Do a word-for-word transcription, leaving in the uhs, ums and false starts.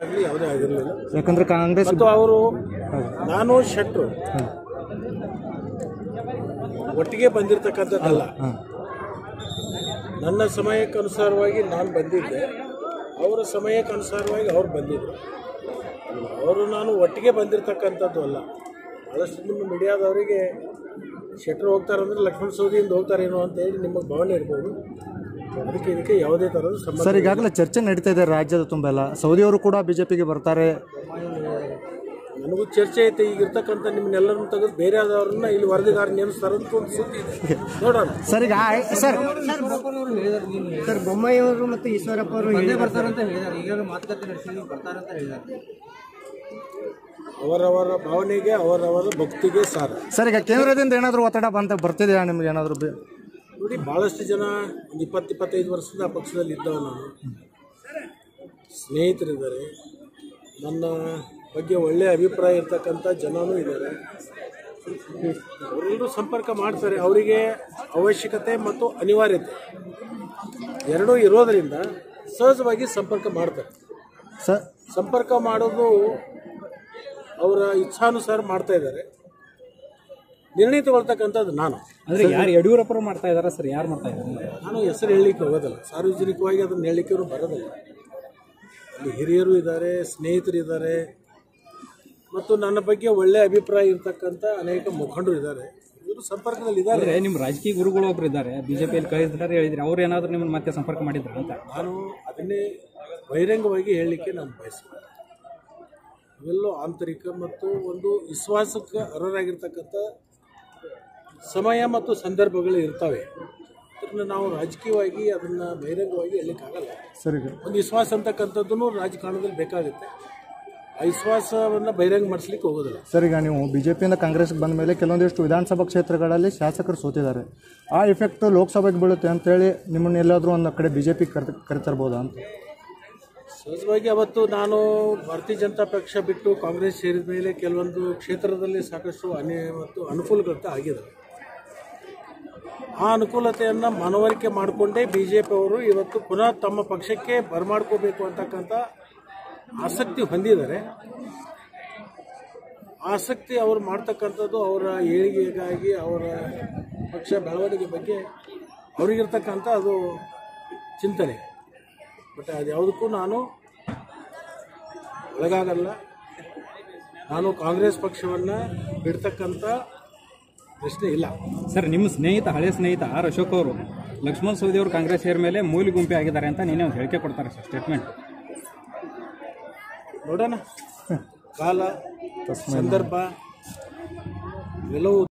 ಯಾವುದೇ ಆಗಿರಲಿಲ್ಲ. ಯಾಕಂದ್ರೆ ಕಾಂಗ್ರೆಸ್ ಮತ್ತು ಅವರು ನಾನು ಶೆಟ್ರು ಒಟ್ಟಿಗೆ ಬಂದಿರತಕ್ಕಂಥದ್ದಲ್ಲ. ನನ್ನ ಸಮಯಕ್ಕನುಸಾರವಾಗಿ ನಾನು ಬಂದಿದ್ದೆ, ಅವರ ಸಮಯಕ್ಕನುಸಾರವಾಗಿ ಅವ್ರು ಬಂದಿದ್ದರು. ಅವರು ನಾನು ಒಟ್ಟಿಗೆ ಬಂದಿರತಕ್ಕಂಥದ್ದು ಅಲ್ಲ. ಭಾಳಷ್ಟು ನಿಮ್ಮ ಮೀಡಿಯಾದವರಿಗೆ ಶೆಟ್ರು ಹೋಗ್ತಾರಂದ್ರೆ ಲಕ್ಷ್ಮಣ ಸವದಿಯಿಂದ ಹೋಗ್ತಾರೇನೋ ಅಂತ ಹೇಳಿ ನಿಮಗೆ ಭಾವನೆ ಇರ್ಬೋದು. ಅದಕ್ಕೆ ಇದಕ್ಕೆ ಯಾವುದೇ ಥರದ ಸಂಬಂಧ. ಸರ್, ಈಗಾಗಲೇ ಚರ್ಚೆ ನಡೀತಾ ಇದೆ ರಾಜ್ಯದ ತುಂಬ ಎಲ್ಲ. ಸೌದಿಯವರು ಕೂಡ ಬಿಜೆಪಿಗೆ ಬರ್ತಾರೆ. ನನಗೂ ಚರ್ಚೆ ಐತೆ. ಈಗ ಇರ್ತಕ್ಕಂಥ ನಿಮ್ಮನ್ನೆಲ್ಲರನ್ನು ತೆಗೆದು ಬೇರೆ ಆದವ್ರನ್ನ ಇಲ್ಲಿ ವರದಿಗಾರ ನೇಮಿಸ್ತಾರೆ ಅಂತ ಒಂದು ಸುದ್ದಿ ಇದೆ, ನೋಡೋಣ. ಸರ್, ಈಗ ಸರ್ ಸರ್ ಬೊಮ್ಮಾಯಿ ಅವರು ಮತ್ತು ಈಶ್ವರಪ್ಪ ಅವರು ಹೇಳಿ ಬರ್ತಾರಂತ ಹೇಳಿದ್ದಾರೆ. ಈಗಾಗಲೇ ಮಾತುಕತೆ ನಡೆಸಿ ಬರ್ತಾರಂತ ಹೇಳಿದ್ದಾರೆ. ಅವರವರ ಭಾವನೆಗೆ ಅವರವರ ಭಕ್ತಿಗೆ ಸಾರ. ಸರ್, ಈಗ ಕೇಂದ್ರದಿಂದ ಏನಾದರೂ ಒತ್ತಡ ಬಂತ ಬರ್ತಿದೆಯಾ ನಿಮ್ಗೆ ಏನಾದರೂ? ನೋಡಿ, ಭಾಳಷ್ಟು ಜನ ಒಂದು ಇಪ್ಪತ್ತು ಇಪ್ಪತ್ತೈದು ವರ್ಷದಿಂದ ಆ ಪಕ್ಷದಲ್ಲಿ ಇದ್ದವ. ನಾನು ಸ್ನೇಹಿತರಿದ್ದಾರೆ, ನನ್ನ ಬಗ್ಗೆ ಒಳ್ಳೆಯ ಅಭಿಪ್ರಾಯ ಇರ್ತಕ್ಕಂಥ ಜನನೂ ಇದ್ದಾರೆ. ಅವರೆಲ್ಲರೂ ಸಂಪರ್ಕ ಮಾಡ್ತಾರೆ. ಅವರಿಗೆ ಅವಶ್ಯಕತೆ ಮತ್ತು ಅನಿವಾರ್ಯತೆ ಎರಡೂ ಇರೋದರಿಂದ ಸಹಜವಾಗಿ ಸಂಪರ್ಕ ಮಾಡ್ತಾರೆ. ಸರ್, ಸಂಪರ್ಕ ಮಾಡೋದು ಅವರ ಇಚ್ಛಾನುಸಾರ ಮಾಡ್ತಾ ಇದ್ದಾರೆ. ನಿರ್ಣಯ ತಗೊಳ್ತಕ್ಕಂಥದ್ದು ನಾನು. ಅಂದರೆ ಯಾರು ಯಡಿಯೂರಪ್ಪರು ಮಾಡ್ತಾ ಇದ್ದಾರೆ ಸರ್? ಯಾರು ಮಾಡ್ತಾ ಇದ್ದಾರೆ? ನಾನು ಹೆಸರು ಹೇಳಲಿಕ್ಕೆ ಹೋಗೋದಲ್ಲ, ಸಾರ್ವಜನಿಕವಾಗಿ ಅದನ್ನು ಹೇಳಲಿಕ್ಕೆ ಬರೋದಿಲ್ಲ. ಅಲ್ಲಿ ಹಿರಿಯರು ಇದ್ದಾರೆ, ಸ್ನೇಹಿತರಿದ್ದಾರೆ, ಮತ್ತು ನನ್ನ ಬಗ್ಗೆ ಒಳ್ಳೆಯ ಅಭಿಪ್ರಾಯ ಇರ್ತಕ್ಕಂಥ ಅನೇಕ ಮುಖಂಡರು ಇದ್ದಾರೆ. ಇವರು ಸಂಪರ್ಕದಲ್ಲಿ ಇದ್ದಾರೆ. ನಿಮ್ಮ ರಾಜಕೀಯ ಗುರುಗಳು ಒಬ್ರು ಇದ್ದಾರೆ, ಬಿಜೆಪಿಯಲ್ಲಿ ಕಳಿಸಿದ್ದಾರೆ ಹೇಳಿದ್ರೆ, ಅವ್ರು ಏನಾದರೂ ನಿಮ್ಮನ್ನು ಮತ್ತೆ ಸಂಪರ್ಕ ಮಾಡಿದ್ರು ಅಂತ? ನಾನು ಅದನ್ನೇ ಬಹಿರಂಗವಾಗಿ ಹೇಳಲಿಕ್ಕೆ ನಾನು ಬಯಸ್ತೀನಿ. ಇವೆಲ್ಲೂ ಆಂತರಿಕ ಮತ್ತು ಒಂದು ವಿಶ್ವಾಸಕ್ಕೆ ಅರ್ಹರಾಗಿರ್ತಕ್ಕಂಥ ಸಮಯ ಮತ್ತು ಸಂದರ್ಭಗಳು ಇರ್ತವೆ. ಅದನ್ನು ನಾವು ರಾಜಕೀಯವಾಗಿ ಅದನ್ನು ಬಹಿರಂಗವಾಗಿ ಹೇಳಲಿಕ್ಕಾಗಲ್ಲ. ಸರಿ, ಒಂದು ವಿಶ್ವಾಸ ಅಂತಕ್ಕಂಥದ್ದು ರಾಜಕಾರಣದಲ್ಲಿ ಬೇಕಾಗುತ್ತೆ. ಆ ವಿಶ್ವಾಸವನ್ನು ಬಹಿರಂಗ ಮಾಡಿಸ್ಲಿಕ್ಕೆ ಹೋಗೋದಿಲ್ಲ. ಸರ್, ಈಗ ನೀವು ಬಿಜೆಪಿಯಿಂದ ಕಾಂಗ್ರೆಸ್ಗೆ ಬಂದ ಮೇಲೆ ಕೆಲವೊಂದಿಷ್ಟು ವಿಧಾನಸಭಾ ಕ್ಷೇತ್ರಗಳಲ್ಲಿ ಶಾಸಕರು ಸೋತಿದ್ದಾರೆ. ಆ ಇಫೆಕ್ಟ್ ಲೋಕಸಭೆಗೆ ಬೀಳುತ್ತೆ ಅಂತೇಳಿ ನಿಮ್ಮನ್ನು ಎಲ್ಲಾದರೂ ಒಂದು ಕಡೆ ಬಿಜೆಪಿ ಕರೆ ಕರೆತರ್ಬೋದಾ ಅಂತ? ಸಹಜವಾಗಿ ಅವತ್ತು ನಾನು ಭಾರತೀಯ ಜನತಾ ಪಕ್ಷ ಬಿಟ್ಟು ಕಾಂಗ್ರೆಸ್ ಸೇರಿದ ಮೇಲೆ ಕೆಲವೊಂದು ಕ್ಷೇತ್ರದಲ್ಲಿ ಸಾಕಷ್ಟು ಅನೇ ಮತ್ತು ಅನುಕೂಲತೆ ಆಗಿದೆ. ಆ ಅನುಕೂಲತೆಯನ್ನು ಮನವರಿಕೆ ಮಾಡಿಕೊಂಡೇ ಬಿ ಜೆ ಪಿ ಅವರು ಇವತ್ತು ಪುನಃ ತಮ್ಮ ಪಕ್ಷಕ್ಕೆ ಬರಮಾಡ್ಕೋಬೇಕು ಅಂತಕ್ಕಂಥ ಆಸಕ್ತಿ ಹೊಂದಿದ್ದಾರೆ. ಆಸಕ್ತಿ ಅವರು ಮಾಡ್ತಕ್ಕಂಥದ್ದು ಅವರ ಏಳಿಗೆಗಾಗಿ, ಅವರ ಪಕ್ಷ ಬೆಳವಣಿಗೆ ಬಗ್ಗೆ ಅವರಿಗಿರ್ತಕ್ಕಂಥ ಅದು ಚಿಂತನೆ. ಬಟ್ ಅದು ಯಾವುದಕ್ಕೂ ನಾನು ಒಳಗಾಗಲ್ಲ. ನಾನು ಕಾಂಗ್ರೆಸ್ ಪಕ್ಷವನ್ನು ಬಿಡ್ತಕ್ಕಂಥ ಪ್ರಶ್ನೆ ಇಲ್ಲ. ಸರ್, ನಿಮ್ಮ ಸ್ನೇಹಿತ, ಹಳೆ ಸ್ನೇಹಿತ ಆರ್ ಅಶೋಕ್ ಅವರು ಲಕ್ಷ್ಮಣ ಸವದಿ ಅವರು ಕಾಂಗ್ರೆಸ್ ಸೇರ್ ಮೇಲೆ ಮೂಲಿ ಗುಂಪಿ ಆಗಿದ್ದಾರೆ ಅಂತ ನೀನೇ ಒಂದು ಹೇಳಿಕೆ ಕೊಡ್ತಾರೆ ಸರ್, ಸ್ಟೇಟ್ಮೆಂಟ್. ನೋಡೋಣ, ಕಾಲ ಸಂದರ್ಭ ಇವೆಲ್ಲವೂ